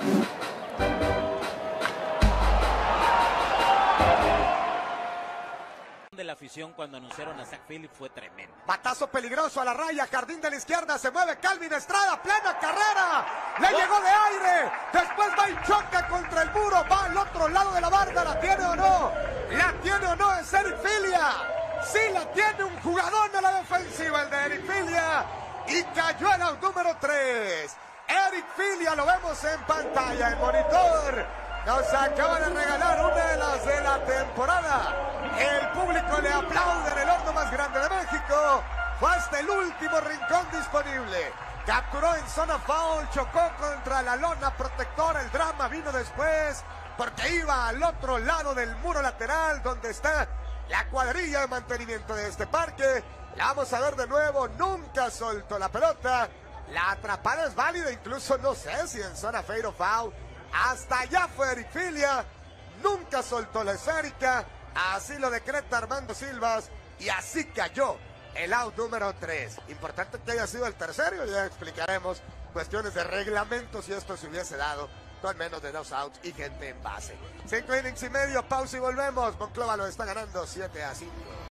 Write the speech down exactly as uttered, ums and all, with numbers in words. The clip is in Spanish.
De la afición cuando anunciaron a Zach Phillips fue tremendo. Batazo peligroso a la raya, jardín de la izquierda, se mueve Calvin Estrada, plena carrera, le oh. llegó de aire, después va y choca contra el muro, va al otro lado de la barda, ¿la tiene o no? ¿La tiene o no? Es Eric Filia, sí la tiene, un jugador de la defensiva, el de Eric Filia, y cayó el out número tres. Eric Filia, lo vemos en pantalla, en monitor, nos acaba de regalar una de las de la temporada. El público le aplaude en el horno más grande de México. Fue hasta el último rincón disponible. Capturó en zona foul, chocó contra la lona protectora. El drama vino después porque iba al otro lado del muro lateral donde está la cuadrilla de mantenimiento de este parque. La vamos a ver de nuevo. Nunca soltó la pelota. La atrapada es válida, incluso no sé si en zona fade o foul. Hasta allá fue Eric Filia. Nunca soltó la esférica. Así lo decreta Armando Silvas y así cayó el out número tres. Importante que haya sido el tercero, ya explicaremos cuestiones de reglamento si esto se hubiese dado con menos de dos outs y gente en base. Cinco innings y medio, pausa y volvemos. Monclova lo está ganando siete a cinco.